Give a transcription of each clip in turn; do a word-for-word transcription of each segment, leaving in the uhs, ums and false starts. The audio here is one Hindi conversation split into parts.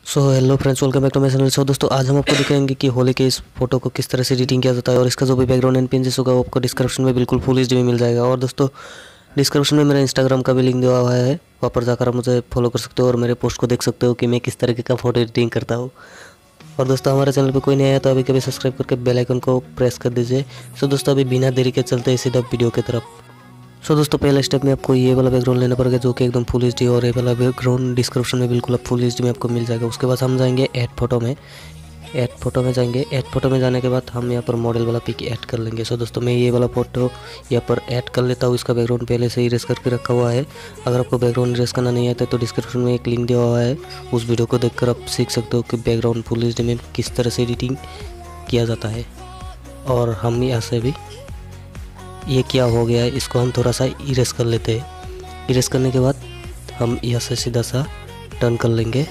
So hello friends, welcome back to my channel. So दोस्तों, आज हम आपको दिखाएंगे कि होली के इस फोटो को किस तरह से एडिटिंग किया जाता है और इसका जो भी बैकग्राउंड एंड पिंजेस होगा वो आपको डिस्क्रिप्शन में बिल्कुल फुल एचडी में मिल जाएगा। और दोस्तों, डिस्क्रिप्शन में मेरा इंस्टाग्राम का भी लिंक दिया हुआ है, वहाँ पर जाकर आप मुझे फॉलो कर सकते हो और मेरे पोस्ट को देख सकते हो कि मैं किस तरीके का फोटो एडिटिंग करता हूँ। और दोस्तों, हमारे चैनल पर कोई नहीं आया तो अभी कभी सब्सक्राइब करके बेल आइकन को प्रेस कर दीजिए। सो दोस्तों, अभी बिना देरी के चलते हैं सीधा वीडियो की तरफ। सो so, दोस्तों, पहले स्टेप में आपको ये वाला बैकग्राउंड लेना पड़ेगा जो कि एकदम फुल एचडी, और ये वाला बैकग्राउंड डिस्क्रिप्शन में बिल्कुल फुल एचडी में आपको मिल जाएगा। उसके बाद हम जाएंगे ऐड फोटो में ऐड फोटो में जाएंगे ऐड फोटो में जाने के बाद हम यहाँ पर मॉडल वाला पिक ऐड कर लेंगे। सो so, दोस्तों, मैं ये वाला फोटो यहाँ पर ऐड कर लेता हूँ। इसका बैकग्राउंड पहले से इरेज करके रखा हुआ है। अगर आपको बैकग्राउंड इरेज करना नहीं आता तो डिस्क्रिप्शन में एक लिंक दिया हुआ है, उस वीडियो को देखकर आप सीख सकते हो कि बैकग्राउंड फुल एचडी में किस तरह से एडिटिंग किया जाता है। और हम यहाँ से भी ये क्या हो गया है, इसको हम थोड़ा सा इरेज कर लेते हैं। इरेज करने के बाद हम यहाँ से सीधा सा डन कर लेंगे।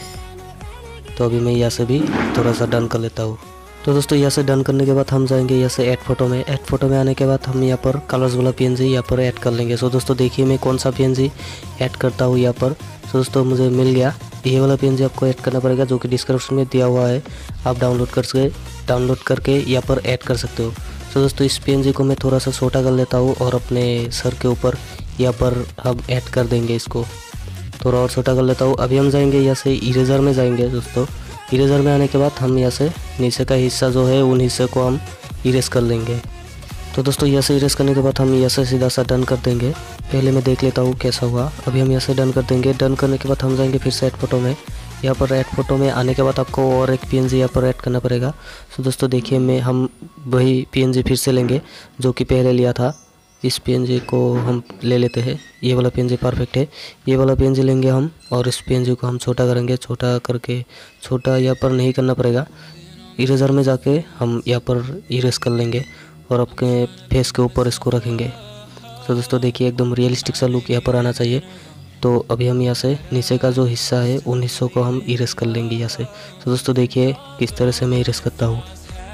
तो अभी मैं यहाँ से भी थोड़ा सा डन कर लेता हूँ। तो दोस्तों, यहाँ से डन करने के बाद हम जाएंगे यहाँ से ऐड फोटो में ऐड फोटो में आने के बाद हम यहाँ पर कलर्स वाला पीएनजी यहाँ पर ऐड कर लेंगे। सो दोस्तों, देखिए मैं कौन सा पीएनजी ऐड करता हूँ यहाँ पर। सो दोस्तों, मुझे मिल गया ये वाला पीएनजी, आपको ऐड करना पड़ेगा जो कि डिस्क्रिप्शन में दिया हुआ है। आप डाउनलोड करके डाउनलोड करके यहाँ पर ऐड कर सकते हो। तो दोस्तों, इस पीएनजी को मैं थोड़ा सा छोटा कर लेता हूँ और अपने सर के ऊपर यहाँ पर हम ऐड कर देंगे। इसको थोड़ा और छोटा कर लेता हूँ। अभी हम जाएंगे यहाँ से इरेजर में जाएंगे। दोस्तों, इरेजर में आने के बाद हम यहाँ से नीचे का हिस्सा जो है उन हिस्से को हम इरेज कर लेंगे। तो दोस्तों, यहाँ से इरेज करने के बाद हम यहाँ से सीधा सा डन कर देंगे। पहले मैं देख लेता हूँ कैसा हुआ। अभी हम यहाँ से डन कर देंगे। डन करने के बाद हम जाएंगे फिर से ऐड फोटो में। यहाँ पर ऐड फोटो में आने के बाद आपको और एक पीएनजी यहाँ पर ऐड करना पड़ेगा। तो दोस्तों, देखिए मैं हम वही पीएनजी फिर से लेंगे जो कि पहले लिया था। इस पीएनजी को हम ले लेते हैं। ये वाला पीएनजी परफेक्ट है। ये वाला पीएनजी लेंगे हम और इस पीएनजी को हम छोटा करेंगे। छोटा करके छोटा यहाँ पर नहीं करना पड़ेगा, इरेजर में जाके हम यहाँ पर इरेज कर लेंगे और अपने फेस के ऊपर इसको रखेंगे। तो दोस्तों, देखिए एकदम रियलिस्टिक सा लुक यहाँ पर आना चाहिए। तो अभी हम यहाँ से नीचे का जो हिस्सा है उन हिस्सों को हम इरेज कर लेंगे यहाँ से। तो दोस्तों, देखिए किस तरह से मैं इरेज करता हूँ।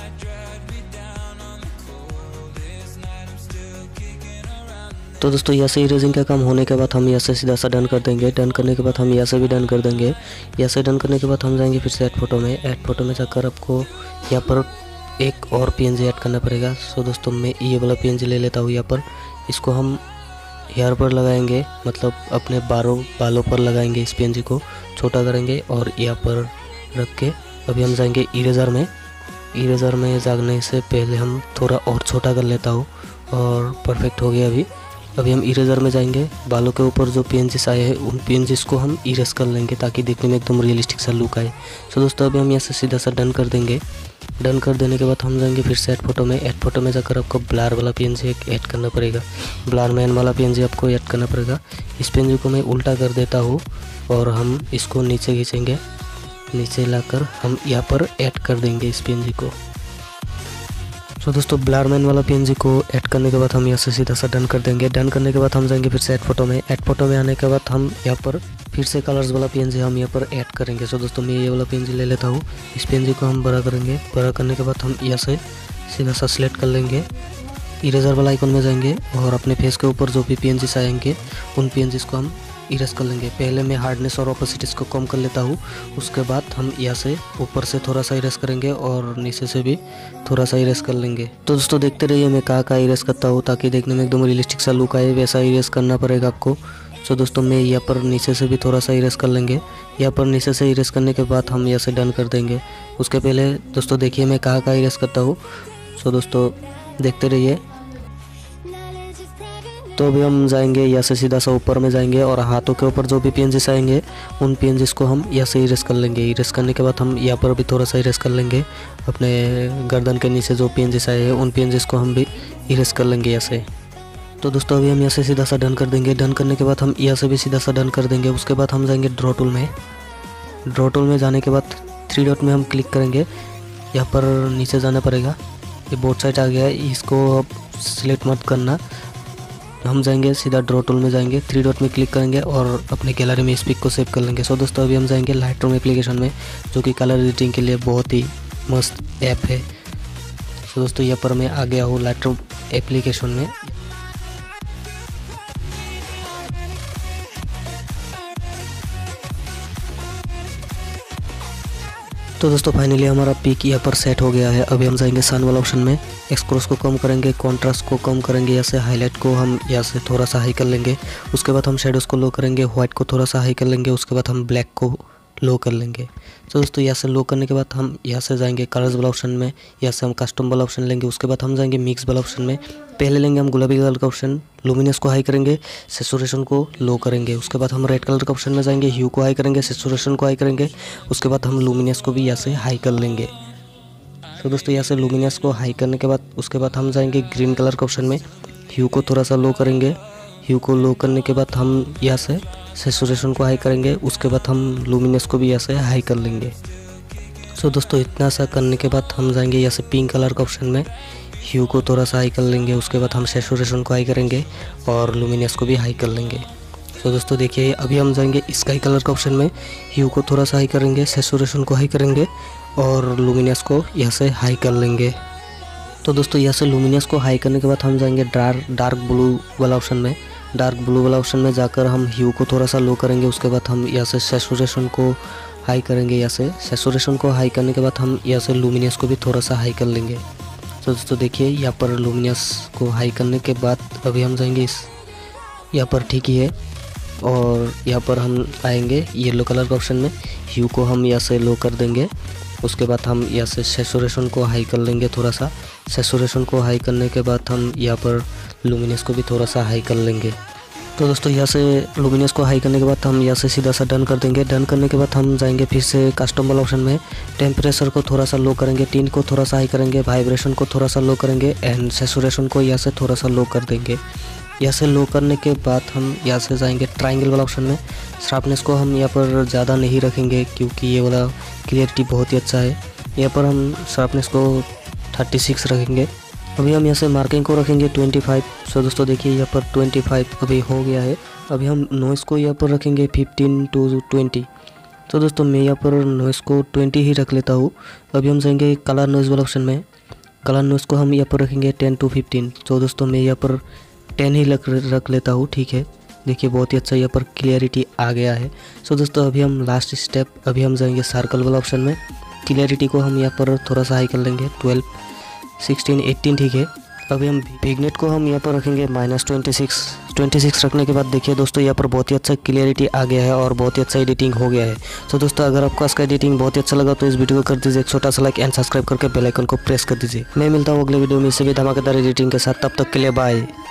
तो दोस्तों, यहाँ से इरेजिंग का काम होने के बाद हम यहाँ से सीधा सा डन कर देंगे। डन करने के बाद हम यहाँ से भी डन कर देंगे। यहाँ से डन करने के बाद हम जाएंगे फिर से ऐड फोटो में। ऐड फोटो में जाकर आपको यहाँ पर एक और पीएनजी ऐड करना पड़ेगा। सो दोस्तों, मैं ये वाला पीएनजी ले लेता हूँ यहाँ पर। इसको हम हेयर पर लगाएंगे, मतलब अपने बालों बालों पर लगाएंगे। इस पीएनजी को छोटा करेंगे और यहाँ पर रख के अभी हम जाएंगे इरेजर में। इरेजर में जाने से पहले हम थोड़ा और छोटा कर लेता हूँ और परफेक्ट हो गया। अभी अभी हम इरेजर में जाएंगे। बालों के ऊपर जो पीएनजीस आए हैं उन पीएनजीस को हम इरेज कर लेंगे ताकि देखने में एकदम रियलिस्टिक सा लुक आए। सो दोस्तों, अभी हम यहाँ से सीधा सा डन कर देंगे। डन कर देने के बाद हम जाएंगे फिर से ऐड फोटो में। ऐड फोटो में जाकर आपको ब्लर वाला पीएनजी एक ऐड करना पड़ेगा। ब्लर मैन वाला पीएनजी आपको ऐड करना पड़ेगा। इस पीएनजी को मैं उल्टा कर देता हूँ और हम इसको नीचे खींचेंगे। नीचे लाकर हम यहाँ पर ऐड कर देंगे इस पीएनजी को। सो दोस्तों, ब्लर मैन वाला पीएनजी को ऐड करने के बाद हम यहाँ से सीधा सा डन कर देंगे। डन करने के बाद हम जाएंगे फिर से ऐड फोटो में। ऐड फोटो में आने के बाद हम यहाँ पर फिर से कलर्स वाला पीएनजी हम यहाँ पर ऐड करेंगे। सो दोस्तों, मैं ये वाला पीएनजी ले लेता हूँ। इस पीएनजी को हम बड़ा करेंगे। बड़ा करने के बाद हम यहाँ से सीधा सा सिलेक्ट कर लेंगे। इरेजर वाला आइकन में जाएंगे और अपने फेस के ऊपर जो भी पीएनजीस आएंगे उन पीएनजीस को हम इरेज कर लेंगे। पहले मैं हार्डनेस और ऑपोसिटीज को कम कर लेता हूँ। उसके बाद हम यहाँ से ऊपर से थोड़ा सा इरेज करेंगे और नीचे से भी थोड़ा सा इरेज कर लेंगे। तो दोस्तों, देखते रहिए मैं कहाँ कहाँ इरेज करता हूँ ताकि देखने में एकदम रियलिस्टिक सा लुक आए। वैसा इरेज करना पड़ेगा आपको। सो दोस्तों, मैं यहाँ पर नीचे से भी थोड़ा सा इरेज कर लेंगे। यहाँ पर नीचे से इरेज करने के बाद हम यहाँ से डन कर देंगे। उसके पहले दोस्तों, देखिए मैं कहाँ कहाँ इरेज करता हूँ। सो दोस्तों, देखते रहिए। तो अभी हम जाएंगे यहाँ से सीधा सा ऊपर में जाएंगे और हाथों के ऊपर जो भी पीएनजीस आएंगे उन पीएनजीस को हम यहाँ से इरेज कर लेंगे। इरेज करने के बाद हम यहाँ पर भी थोड़ा सा इरेज कर लेंगे। अपने गर्दन के नीचे जो पीएनजीस आए हैं उन पीएनजीस को हम भी इरेज कर लेंगे यहाँ से। तो दोस्तों, अभी हम यहाँ से सीधा सा डन कर देंगे। डन करने के बाद हम यहाँ से भी सीधा सा डन कर देंगे। उसके बाद हम जाएंगे ड्रॉ टूल में। ड्रॉ टूल में जाने के बाद थ्री डॉट में हम क्लिक करेंगे। यहाँ पर नीचे जाना पड़ेगा। ये बोथ साइड आ गया है, इसको अब सिलेक्ट मत करना। हम जाएंगे सीधा ड्रॉ टूल में जाएंगे, थ्री डॉट में क्लिक करेंगे और अपने गैलरी में इस पिक को सेव कर लेंगे। सो दोस्तों, अभी हम जाएंगे लाइट रूम एप्लीकेशन में जो कि कलर एडिटिंग के लिए बहुत ही मस्त ऐप है। सो दोस्तों, यहाँ पर मैं आ गया हूँ लाइट रूम एप्लीकेशन में। तो दोस्तों फाइनली हमारा पिक यहाँ पर सेट हो गया है। अभी हम जाएंगे सन वाला ऑप्शन में, एक्सक्रोस को कम करेंगे, कॉन्ट्रास्ट को कम करेंगे, यहाँ से हाईलाइट को हम यहाँ से थोड़ा सा हाई कर लेंगे। उसके बाद हम शेडोज़ को लो करेंगे, व्हाइट को थोड़ा सा हाई कर लेंगे। उसके बाद हम ब्लैक को लो कर लेंगे। तो दोस्तों यहाँ से लो करने के बाद हम यहाँ से जाएंगे कलर्स वाला ऑप्शन में, यहाँ से हम कस्टम वाला ऑप्शन लेंगे। उसके बाद हम जाएंगे मिक्स वाला ऑप्शन में। पहले लेंगे हम गुलाबी कलर का ऑप्शन, लुमिनस को हाई करेंगे, सैचुरेशन को लो करेंगे। उसके बाद हम रेड कलर का ऑप्शन में जाएंगे, ह्यू को हाई करेंगे, सैचुरेशन को हाई करेंगे। उसके बाद हम लुमिनस को भी यहाँ से हाई कर लेंगे। तो दोस्तों यहाँ से लुमिनस को हाई करने के बाद उसके बाद हम जाएंगे ग्रीन कलर का ऑप्शन में, ह्यू को थोड़ा सा लो करेंगे। ह्यू को लो करने के बाद हम यहाँ से सैचुरेशन को हाई करेंगे। उसके बाद हम लुमिनस को भी यहाँ से हाई कर लेंगे। सो दोस्तों इतना सा करने के बाद हम जाएंगे यहाँ से पिंक कलर का ऑप्शन में, ह्यू को थोड़ा सा हाई कर लेंगे। उसके बाद हम सैचुरेशन को हाई करेंगे और लुमिनस को भी हाई कर लेंगे। सो दोस्तों देखिए अभी हम जाएंगे स्काई कलर का ऑप्शन में, ह्यू को थोड़ा सा हाई करेंगे, सैचुरेशन को हाई करेंगे और लुमिनस को यहाँ से हाई कर लेंगे। तो दोस्तों यहाँ से लुमिनस को हाई करने के बाद हम जाएंगे डार्क डार्क ब्लू वाला ऑप्शन में। डार्क ब्लू वाला ऑप्शन में जाकर हम ह्यू को थोड़ा सा लो करेंगे। उसके बाद हम यहाँ से सैचुरेशन को हाई करेंगे। यहाँ से सैचुरेशन को हाई करने के बाद हम यहाँ से लुमिनस को भी थोड़ा सा हाई कर लेंगे। तो दोस्तों देखिए यहाँ पर लुमिनस को हाई करने के बाद अभी हम जाएंगे इस यहाँ पर ठीक ही है और यहाँ पर हम आएंगे येलो कलर का ऑप्शन में, ह्यू को हम यहाँ से लो कर देंगे। उसके बाद हम यहाँ से सैचुरेशन को हाई कर लेंगे थोड़ा सा। सैचुरेशन को हाई करने के बाद हम यहाँ पर लुमिनस को भी थोड़ा सा हाई कर लेंगे। तो दोस्तों यहाँ से लुमिनस को हाई करने के बाद हम यहाँ से सीधा सा डन कर देंगे। डन करने के बाद हम जाएंगे फिर से कस्टम वाला ऑप्शन में, टेम्परेचर को थोड़ा सा लो करेंगे, टिन को थोड़ा सा हाई करेंगे, वाइब्रेशन को थोड़ा सा लो करेंगे एंड सैचुरेशन को यहाँ से थोड़ा सा लो कर देंगे। यहाँ से लो करने के बाद हम यहाँ से जाएंगे ट्रायंगल वाला ऑप्शन में। शार्पनेस को हम यहाँ पर ज़्यादा नहीं रखेंगे क्योंकि ये वाला क्लियरिटी बहुत ही अच्छा है। यहाँ पर हम शार्पनेस को थर्टी सिक्स रखेंगे। अभी हम यहाँ से मार्किंग को रखेंगे ट्वेंटी फाइव। सो दोस्तों देखिए यहाँ पर ट्वेंटी फाइव अभी हो गया है। अभी हम नॉइस को यहाँ पर रखेंगे फिफ्टीन टू ट्वेंटी। तो दोस्तों मैं यहाँ पर नॉइस को ट्वेंटी ही रख लेता हूँ। अभी हम जाएंगे कलर नॉइस वाला ऑप्शन में। कलर नॉइस को हम यहाँ पर रखेंगे टेन टू फिफ्टीन। तो दोस्तों मैं यहाँ पर टेन ही रख रख लेता हूँ, ठीक है। देखिए बहुत ही अच्छा यहाँ पर क्लियरिटी आ गया है। सो दोस्तों अभी हम लास्ट स्टेप अभी हम जाएंगे सर्कल वाला ऑप्शन में। क्लियरिटी को हम यहाँ पर थोड़ा सा हाई कर लेंगे, ट्वेल्व सिक्सटीन एटीन, ठीक है। अभी हम विग्नेट को हम यहाँ पर रखेंगे minus twenty six. Twenty six रखने के बाद देखिए दोस्तों यहाँ पर बहुत ही अच्छा क्लियरिटी आ गया है और बहुत ही अच्छा एडिटिंग हो गया है। तो दोस्तों अगर आपको इसका एडिटिंग बहुत ही अच्छा लगा तो इस वीडियो को कर दीजिए एक छोटा सा लाइक एंड सब्सक्राइब करके बेल आइकन को प्रेस कर दीजिए। मैं मिलता हूँ अगले वीडियो में इसे भी धमाकेदार एडिटिंग के साथ, तब तक के लिए बाय।